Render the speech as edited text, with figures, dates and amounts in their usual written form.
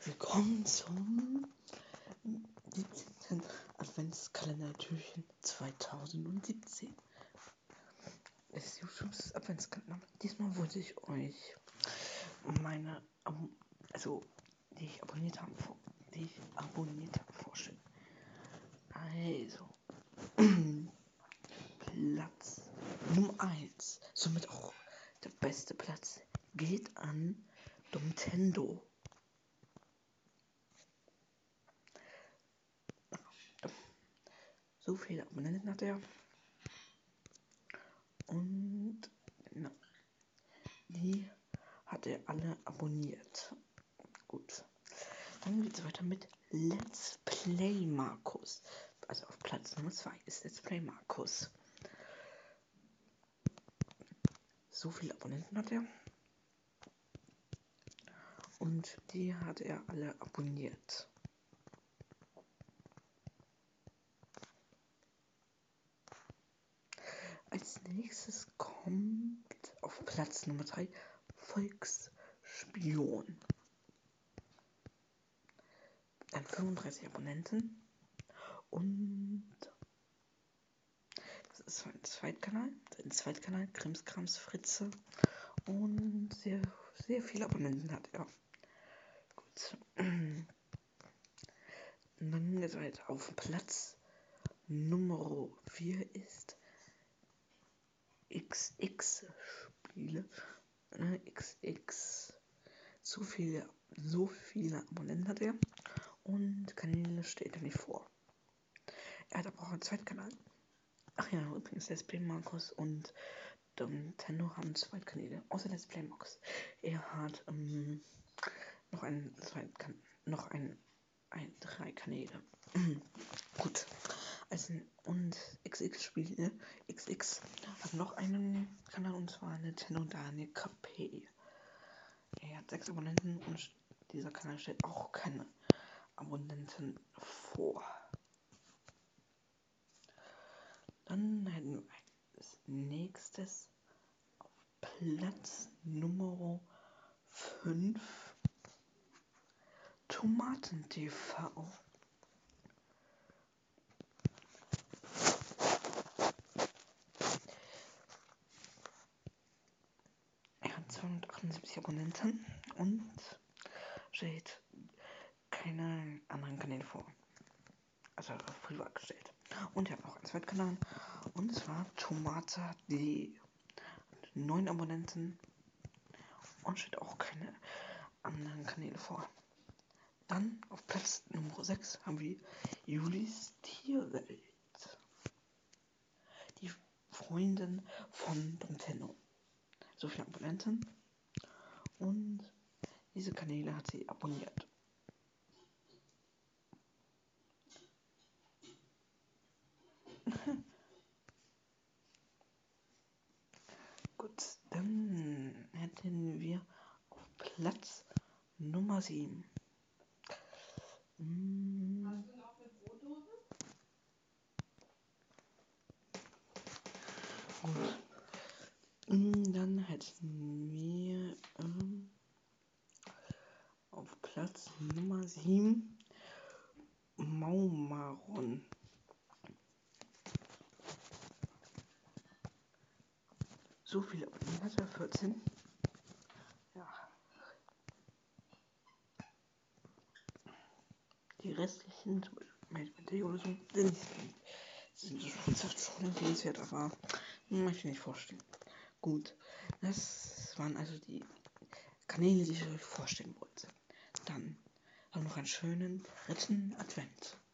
Willkommen zum 17. Adventskalender-Türchen 2017. Das ist YouTubes Adventskalender. Diesmal wollte ich euch meine, die ich abonniert habe, vorstellen. Also, Platz Nummer 1, somit auch der beste Platz, geht an Nintendo. So viele Abonnenten hat er. Und die hat er alle abonniert. Gut. Dann geht es weiter mit Let's Play Markus. Also auf Platz Nummer 2 ist Let's Play Markus. So viele Abonnenten hat er. Und die hat er alle abonniert. Als nächstes kommt auf Platz Nummer 3 Volksspion. Dann 35 Abonnenten. Und das ist sein Zweitkanal, Krimskrams Fritze. Und sehr, sehr viele Abonnenten hat er. Gut. Und dann geht es weiter. Auf Platz Nummer 4 ist XX-Spiele. XX. So viele Abonnenten hat er. Und Kanäle steht er nicht vor. Er hat aber auch einen Zweitkanal. Ach ja, übrigens Let's Play Markus und Nintendo haben Zweitkanäle. Außer Let's Play Markus. Er hat drei Kanäle. Gut. Und XX-Spiele. XX hat noch einen Kanal, und zwar Nintendo Daniel KP. Er hat 6 Abonnenten und dieser Kanal stellt auch keine Abonnenten vor. Dann hätten wir als nächstes auf Platz Nummer 5 Tomaten-TV. Er hat 278 Abonnenten und stellt keine anderen Kanäle vor. Also privat gestellt. Und er hat noch einen Zweitkanal. Und zwar Tomata.de. 9 Abonnenten und stellt auch keine anderen Kanäle vor. Dann auf Platz Nummer 6 haben wir Julis Tierwelt. Die Freundin von Nintendo. So viele Abonnenten. Und diese Kanäle hat sie abonniert. Gut, dann hätten wir auf Platz Nummer 7. Gut. Dann hätten wir auf Platz Nummer 7 Maumaron. So viele Abonnenten hat er, 14. Ja. Die restlichen, Mathematik oder so, sind schon sehenswert, aber möchte ich nicht vorstellen. Gut, das waren also die Kanäle, die ich euch vorstellen wollte. Dann noch einen schönen 3. Advent.